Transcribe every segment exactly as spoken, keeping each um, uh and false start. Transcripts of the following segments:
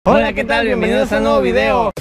Hola, ¿qué tal? Bienvenidos a un nuevo video.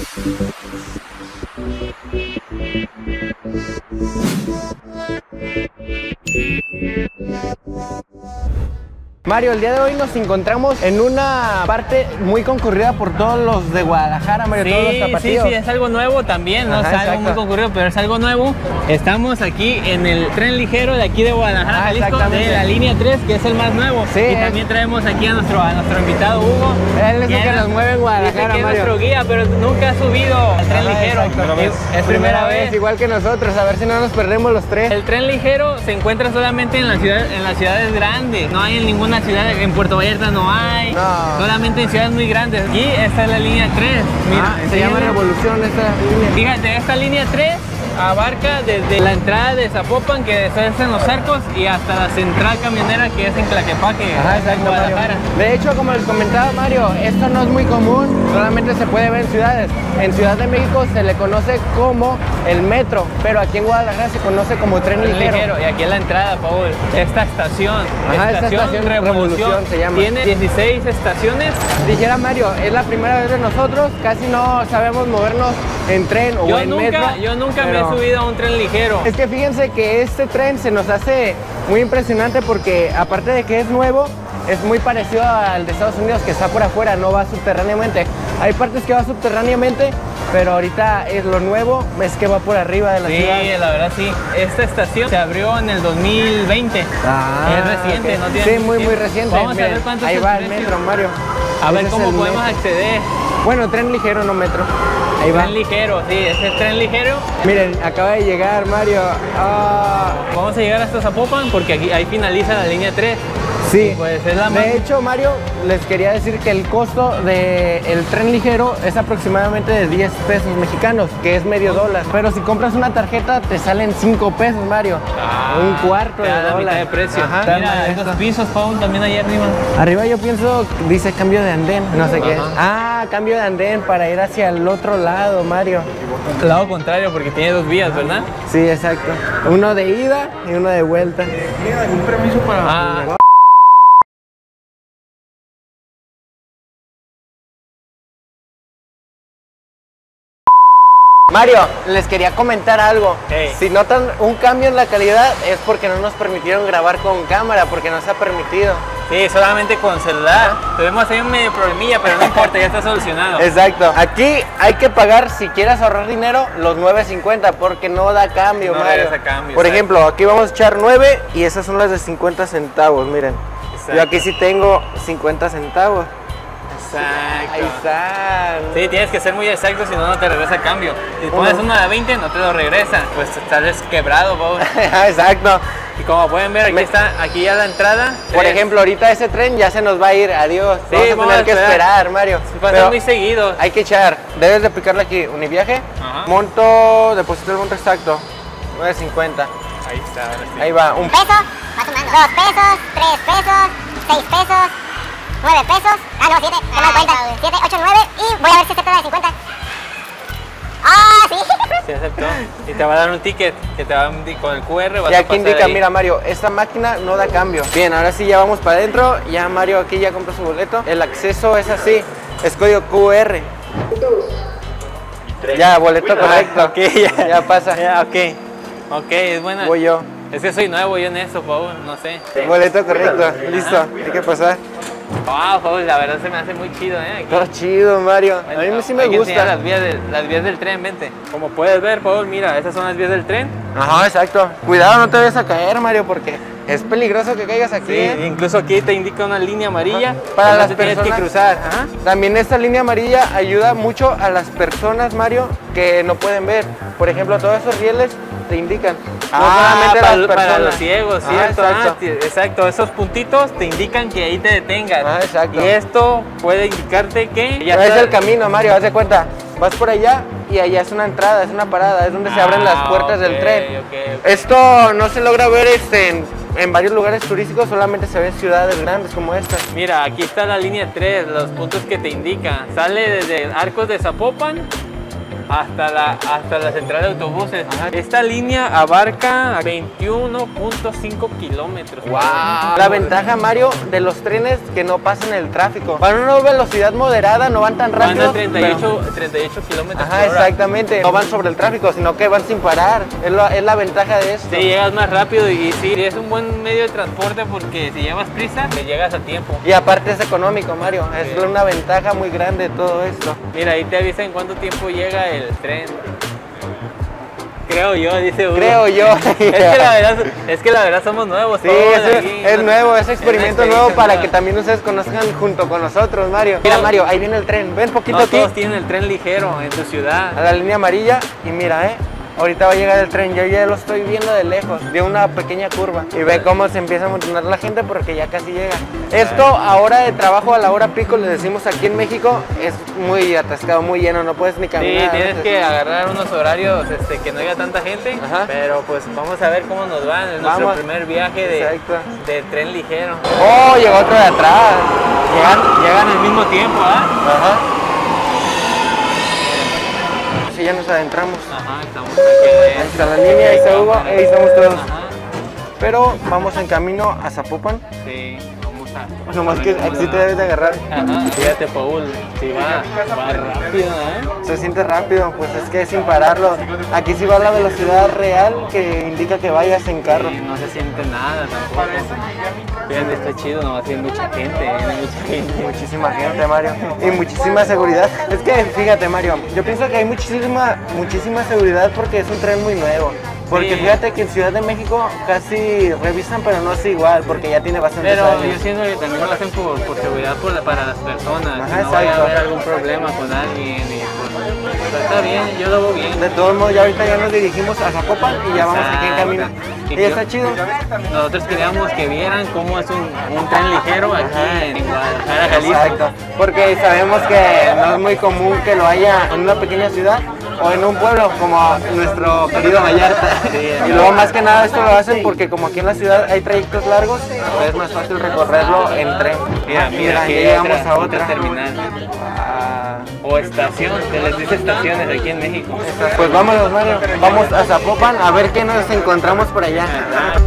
Mario, el día de hoy nos encontramos en una parte muy concurrida por todos los de Guadalajara, Mario, sí, todos los tapatíos. Sí, sí, es algo nuevo también, no Ajá, es algo exacto. muy concurrido, pero es algo nuevo. Estamos aquí en el tren ligero de aquí de Guadalajara, Ah, Jalisco, de la línea tres, que es el más nuevo. Sí, y es. también traemos aquí a nuestro, a nuestro invitado Hugo. Él es el que nos mueve en Guadalajara, dice que es Mario. nuestro guía, pero nunca ha subido al tren Ajá, ligero. exacto. Es, es primera vez. igual que nosotros, a ver si no nos perdemos los tres. El tren ligero se encuentra solamente en, la ciudad, en las ciudades grandes, no hay en ninguna ciudad, en Puerto Vallarta no hay. No. Solamente en ciudades muy grandes. Y esta es la línea tres. Mira, Ah, se llama tiene- Revolución esta línea. Fíjate, esta línea tres abarca desde la entrada de Zapopan, que es en Los Arcos, y hasta la central camionera, que es en Tlaquepaque, Ajá, en exacto, Guadalajara. Mario. De hecho, como les comentaba Mario, esto no es muy común, solamente se puede ver en ciudades. En Ciudad de México se le conoce como el metro, pero aquí en Guadalajara se conoce como tren Tren ligero. ligero. Y aquí en la entrada, Paul, esta estación, Ajá, esta estación Revolución se llama. tiene dieciséis estaciones. Dijera Mario, es la primera vez de nosotros, casi no sabemos movernos en tren o Yo en nunca, metro. yo nunca me pero- he subido a un tren ligero. Es que fíjense que este tren se nos hace muy impresionante porque aparte de que es nuevo, es muy parecido al de Estados Unidos, que está por afuera, no va subterráneamente. Hay partes que va subterráneamente, pero ahorita es lo nuevo, es que va por arriba de la Sí, ciudad. la verdad sí. Esta estación se abrió en el dos mil veinte. Ah, es reciente, ok. no tiene Sí, mucho muy, muy tiempo. reciente. Vamos Miren, a ver cuánto ahí es va el el precio. metro, Mario. A ver Ese es cómo el podemos metro. acceder. Bueno, tren ligero, no metro. Ahí va. Tren ligero, sí, este es tren ligero. Miren, acaba de llegar Mario. Ah, Vamos a llegar hasta Zapopan porque aquí, ahí finaliza la línea tres. sí, Pues es la más... de hecho, Mario, les quería decir que el costo del tren ligero es aproximadamente de diez pesos mexicanos, que es medio dólar. Pero si compras una tarjeta, te salen cinco pesos, Mario. Ah, un cuarto te de da la dólar. mitad de precio. Ajá. Mira, estos pisos, Paul, también ahí arriba. Arriba yo pienso, dice cambio de andén, no sé qué es. Ajá. Ah, cambio de andén para ir hacia el otro lado, Mario. Lado contrario porque tiene dos vías, ¿verdad? Sí, exacto. Uno de ida y uno de vuelta. Mira, un permiso para... Ah, Mario, les quería comentar algo. Hey. Si notan un cambio en la calidad es porque no nos permitieron grabar con cámara, porque no se ha permitido. sí, solamente con celular. Tuvimos ahí un medio problemilla, pero no importa, ya está solucionado. Exacto. Aquí hay que pagar, si quieres ahorrar dinero, los nueve cincuenta porque no da cambio, No Mario. regresa cambio, Por exacto. ejemplo, aquí vamos a echar nueve y esas son las de cincuenta centavos, miren. Exacto. Yo aquí sí tengo cincuenta centavos. Exacto. Ahí están. Sí, tienes que ser muy exacto, si no, no te regresa cambio. Si pones Uno. una de veinte, no te lo regresa. Pues estás quebrado, Paul. Exacto. Y como pueden ver, aquí Me- está, aquí ya la entrada. Por tres. ejemplo, ahorita ese tren ya se nos va a ir. Adiós. Sí, vamos a vamos tener a que esperar. esperar, Mario. Pasan Pero muy seguidos. hay que echar. Debes de picarle aquí. Univiaje. Ajá. Monto, deposito el monto exacto. nueve cincuenta. Ahí está, ahora sí. Ahí va. Un peso, vas sumando. Dos pesos, tres pesos, seis pesos, nueve pesos. Ah, no, siete, no me cuenta. Siete, ocho, nueve y voy a ver si acepta la de cincuenta. Ah, sí. Sí, aceptó. Y te va a dar un ticket que te va a indicar con el Q R. Vas Y a aquí pasar indica, ahí. mira Mario, esta máquina no da cambio. Bien, ahora sí ya vamos para adentro. Ya Mario aquí ya compró su boleto. El acceso es así, es código Q R. Ya, boleto correcto. Ok, ya. Ya pasa. Ya, ok. Ok, es buena. Voy yo. Es que soy nuevo yo en eso, Paul, no sé. Boleto correcto. Listo, hay que pasar. Wow, Paul, la verdad se me hace muy chido, ¿eh? Aquí. Todo chido, Mario. A mí sí me Hay que enseñar gusta. Las vías, de- las vías del tren, vente. Como puedes ver, Paul, mira, estas son las vías del tren. Ajá, exacto. Cuidado, no te vayas a caer, Mario, porque es peligroso que caigas aquí. Sí, ¿eh? incluso aquí te indica una línea amarilla. Para que no las te tienes personas que cruzar. Ajá. También esta línea amarilla ayuda mucho a las personas, Mario, que no pueden ver. Por ejemplo, todos esos rieles te indican. No Ah, solamente para, las para personas. los ciegos, Ah, ¿cierto? exacto. Ah, ti- exacto, esos puntitos te indican que ahí te detengas. Ah, exacto. Y esto puede indicarte que ya No es está- el camino, Mario, haz de cuenta. Vas por allá y allá es una entrada, es una parada, es donde se abren las Ah, puertas ok, del tren. ok, ok. Esto no se logra ver este, en, en varios lugares turísticos, solamente se ve en ciudades grandes como esta. Mira, aquí está la línea tres, los puntos que te indican. Sale desde Arcos de Zapopan hasta la, hasta la central de autobuses. Ajá. Esta línea abarca veintiuno punto cinco kilómetros. ¡Wow! La ventaja, Mario, de los trenes que no pasan el tráfico. Van a una velocidad moderada, no van tan rápido. Van a treinta y ocho, pero... treinta y ocho kilómetros Ajá, por hora. Exactamente. No van sobre el tráfico, sino que van sin parar. Es la, es la ventaja de esto. Sí, llegas más rápido y sí, es un buen medio de transporte porque si llevas prisa, te llegas a tiempo. Y aparte es económico, Mario. Es sí. Una ventaja muy grande de todo esto. Mira, ahí te avisa en cuánto tiempo llega el tren. Creo yo, dice Hugo. Creo yo. es, que la verdad, es que la verdad somos nuevos. Sí, es, aquí, es ¿no? nuevo, es experimento es nuevo para nueva. Que también ustedes conozcan junto con nosotros, Mario. Mira, Mario, ahí viene el tren. Ven poquito no, aquí. Todos tienen el tren ligero en tu ciudad. A la línea amarilla y mira, eh. Ahorita va a llegar el tren, yo ya lo estoy viendo de lejos, de una pequeña curva. Y ve cómo se empieza a amontonar la gente porque ya casi llega. Esto a hora de trabajo, a la hora pico, le decimos aquí en México, es muy atascado, muy lleno, no puedes ni caminar. Sí, tienes que agarrar unos horarios este, que no haya tanta gente. Ajá. Pero pues vamos a ver cómo nos va en nuestro vamos. primer viaje de, de tren ligero. Oh, llegó otro de atrás. Llegan, llegan al mismo tiempo, ¿ah? ¿eh? Ajá. Ya nos adentramos. Ajá, estamos aquí. Ahí está la línea, ahí está Hugo, ahí estamos todos. Ajá. Pero vamos en camino a Zapopan. Sí, vamos a... Nomás que aquí te debes de agarrar. Ajá, fíjate, Paul, sí va, va rápido, ¿eh? Se siente rápido, pues es que sin pararlo. Aquí sí va la velocidad real que indica que vayas en carro. Sí, no se siente nada tampoco. Fíjate, está chido, nomás hay mucha gente, ¿eh? mucha gente. Muchísima gente, Mario. Y muchísima seguridad. Es que, fíjate, Mario, yo pienso que hay muchísima, muchísima seguridad porque es un tren muy nuevo. Porque sí. Fíjate que en Ciudad de México casi revisan, pero no es igual, porque ya tiene bastante Pero años. yo siento que también lo hacen por, por seguridad por la, para las personas. Ajá, no vaya a haber algún problema con alguien. Y pues, pues, está bien, yo lo veo bien. De todos modos, ya ahorita ya nos dirigimos a Zapopan y ya vamos aquí en camino. Y, y está chido. Nosotros queríamos que vieran cómo es un, un tren ligero aquí Ajá. en Guadalajara, Jalisco. Exacto, porque sabemos que no es muy común que lo haya en una pequeña ciudad o en un pueblo como nuestro querido Vallarta. Sí, y luego más que nada esto lo hacen porque como aquí en la ciudad hay trayectos largos, es más fácil recorrerlo en tren. Mira, mira, aquí llegamos otra, a otra terminal. Ah. O estación, se les dice estaciones aquí en México. Pues vámonos, Mario, vamos a Zapopan a ver qué nos encontramos por allá. Ajá.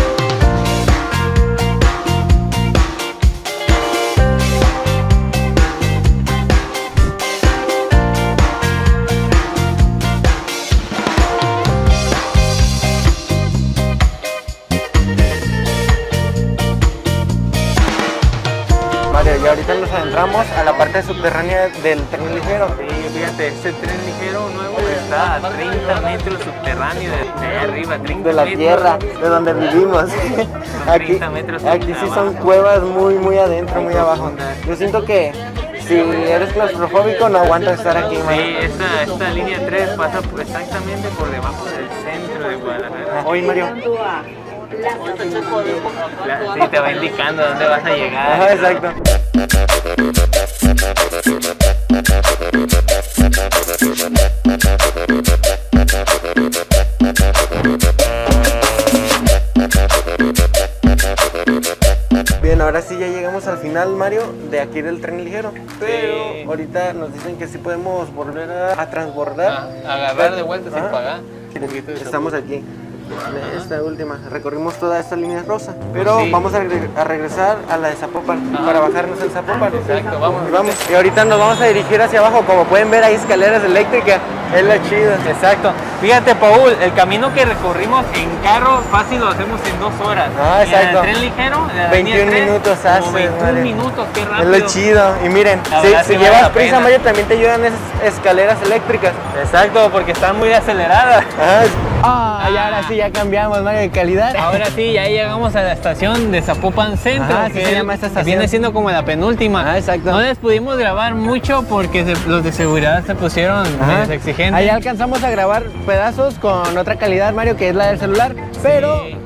Y ahorita nos adentramos a la parte subterránea del tren ligero. Sí, fíjate, este tren ligero nuevo está a treinta metros subterráneo de, de arriba, treinta de la metros. tierra, de donde vivimos. Aquí, aquí sí son cuevas muy, muy adentro, muy abajo. Yo siento que si eres claustrofóbico no aguantas estar aquí. Sí, Mario. Esta, esta línea tres pasa por, exactamente por debajo del centro de Guadalajara. Oye, Mario. La, sí, te va indicando dónde vas a llegar. Ajá, exacto. Bien, ahora sí ya llegamos al final, Mario, de aquí del tren ligero. Pero sí. Ahorita nos dicen que sí podemos volver a, a transbordar. A agarrar de vuelta sin pagar. Estamos aquí. Esta última, recorrimos toda esta línea rosa, pero sí. Vamos a, re a regresar a la de Zapopan ah. para bajarnos en Zapopan. Exacto, vamos. Y, vamos. Y ahorita nos vamos a dirigir hacia abajo, como pueden ver hay escaleras eléctricas, es la chida. Exacto. Fíjate, Paul, el camino que recorrimos en carro fácil lo hacemos en dos horas. Ah, exacto. Y en el tren ligero, en la veintiún tres, minutos hace. veintiún minutos, qué rápido. Es lo chido. Y miren, si, si sí llevas prisa, Mario, también te ayudan esas escaleras eléctricas. Exacto, porque están muy aceleradas. Ah, ah, y ahora sí ya cambiamos, Mario, de calidad. Ahora sí, ya llegamos a la estación de Zapopan Centro, ah, que sí se llama esta estación. Viene siendo como la penúltima. Ah, exacto. No les pudimos grabar mucho porque se, los de seguridad se pusieron medio exigentes. Ahí alcanzamos a grabar pedazos con otra calidad, Mario, que es la del celular, pero... Sí.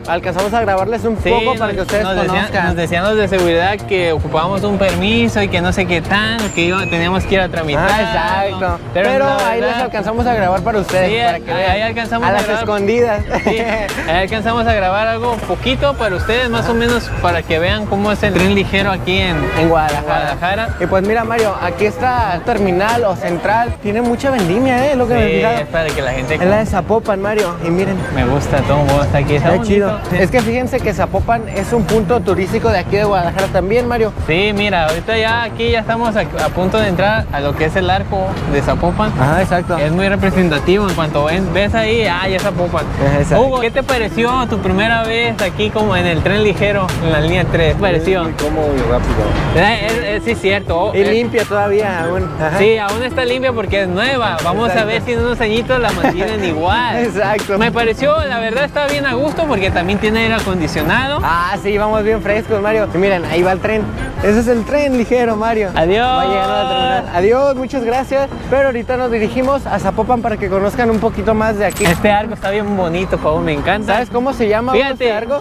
alcanzamos a grabarles un sí, poco nos, para que ustedes nos conozcan. Decían, nos decían los de seguridad que ocupábamos un permiso y que no sé qué tan, que iba, teníamos que ir a tramitar. Ah, exacto. Pero, Pero ahí les alcanzamos a grabar para ustedes. Sí, para que ahí, vean. ahí alcanzamos a, a las grabar, escondidas. Sí, ahí alcanzamos a grabar algo poquito para ustedes, más o menos para que vean cómo es el tren ligero aquí en, en Guadalajara. Guadalajara. Y pues mira, Mario, aquí está terminal o central. Tiene mucha vendimia, ¿eh? Lo que sí, me he fijado. es para que la gente... Es la de Zapopan, Mario. Y miren. Me gusta todo, me gusta aquí. Está, está chido. Sí. Es que fíjense que Zapopan es un punto turístico de aquí de Guadalajara también, Mario. Sí, mira, ahorita ya aquí ya estamos a, a punto de entrar a lo que es el arco de Zapopan. Ajá, exacto. Es muy representativo. En cuanto ven, ves ahí, ah, ya Zapopan. Exacto. Hugo, ¿qué te pareció tu primera vez aquí como en el tren ligero, en la línea tres? ¿Qué te pareció? Muy cómodo y rápido. Eh, es, es, sí, es cierto. Y es, limpia todavía aún. Ajá. Sí, aún está limpia porque es nueva. Vamos Exacto. a ver si en unos añitos la mantienen igual. Exacto. Me pareció, la verdad, está bien a gusto porque también tiene aire acondicionado. Ah, sí, vamos bien frescos, Mario. Y miren, ahí va el tren. Ese es el tren ligero, Mario. Adiós. Va llegando a la terminal. Adiós, muchas gracias. Pero ahorita nos dirigimos a Zapopan para que conozcan un poquito más de aquí. Este arco está bien bonito, Paul, me encanta. ¿Sabes cómo se llama Fíjate. este arco?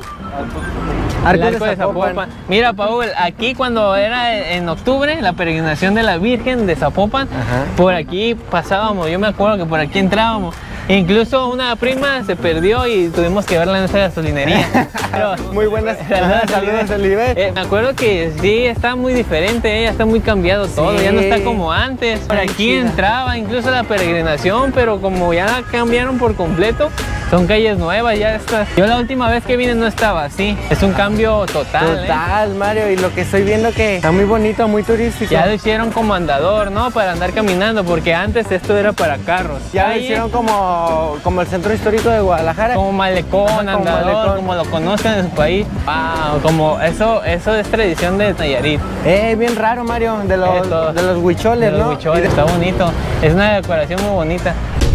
Arco Arco de Zapopan. Mira, Paul, aquí cuando era en octubre, la peregrinación de la Virgen de Zapopan, Ajá. por aquí pasábamos, yo me acuerdo que por aquí entrábamos. Incluso una prima se perdió y tuvimos que verla en esa gasolinería. Pero, muy buenas. Saludos, Oliver. Eh, me acuerdo que sí, está muy diferente, ya está muy cambiado todo, Sí. ya no está como antes. Por Ay, aquí chida. entraba incluso la peregrinación, pero como ya la cambiaron por completo, son calles nuevas, ya está. Yo la última vez que vine no estaba así, es un cambio total. Total, ¿eh? Mario. Y lo que estoy viendo que está muy bonito, muy turístico. Ya lo hicieron como andador, ¿no? Para andar caminando, porque antes esto era para carros. Ya lo Ahí, hicieron como, como el centro histórico de Guadalajara. como malecón, Ajá, como andador, malecón. como lo conozcan en su país. Wow, como eso, eso es tradición de Nayarit. Eh, bien raro, Mario, de los, Esto, de los huicholes, de los ¿no? huicholes, está bonito. Es una decoración muy bonita.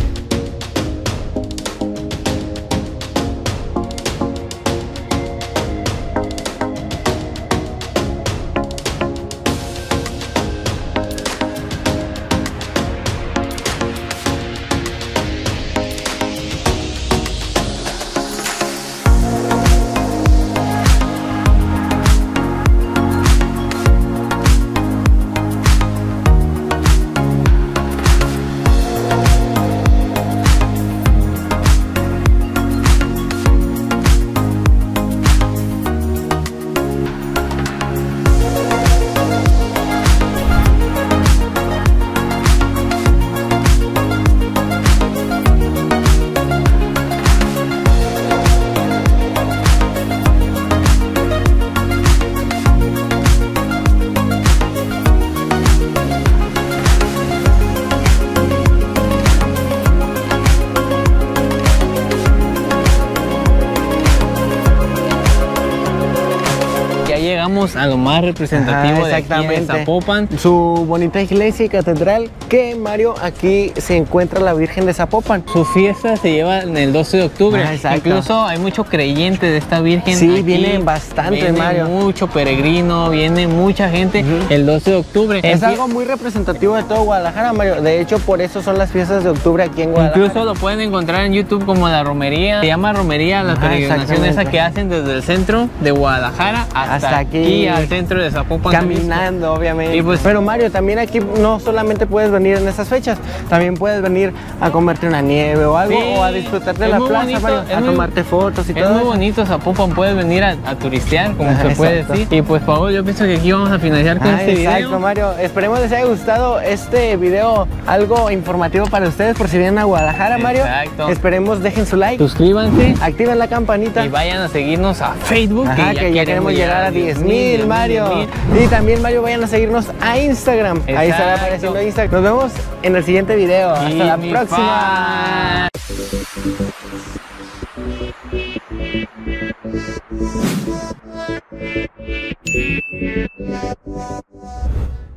Llegamos a lo más representativo. Ajá, de aquí de Zapopan. Su bonita iglesia y catedral, que Mario, aquí se encuentra la Virgen de Zapopan. Su fiesta se lleva en el doce de octubre. Ah, exacto. Incluso hay mucho creyente de esta Virgen. Sí, aquí. vienen bastante, Viene Mario. mucho peregrino, viene mucha gente Ujú. el doce de octubre. Es Empie- algo muy representativo de todo Guadalajara, Mario. De hecho, por eso son las fiestas de octubre aquí en Guadalajara. Incluso lo pueden encontrar en YouTube como la romería. Se llama romería la Ajá, peregrinación esa exactamente. que hacen desde el centro de Guadalajara hasta, Hasta aquí. aquí al centro de Zapopan. Caminando, obviamente. Y pues- Pero Mario, también aquí no solamente puedes venir en esas fechas, también puedes venir a comerte una nieve o algo, Sí, o a disfrutar de es la muy plaza, bonito, Mario, es a muy- tomarte fotos y Es todo muy eso. bonito Zapopan, puedes venir a, a turistear, como Ajá, se puede exacto. decir. Y pues Paul, yo pienso que aquí vamos a finalizar con Ah, este exacto, video. Mario. Esperemos les haya gustado este video, algo informativo para ustedes por si vienen a Guadalajara, Mario. Exacto. Esperemos dejen su like, Suscríbanse activen la campanita. y vayan a seguirnos a Facebook, Ajá, que ya, queremos llegar a diez mil, Mario. Y también, Mario, vayan a seguirnos a Instagram. Ahí estará Exacto. apareciendo Instagram. Nos vemos en el siguiente video. Hasta Y la mi próxima. fan.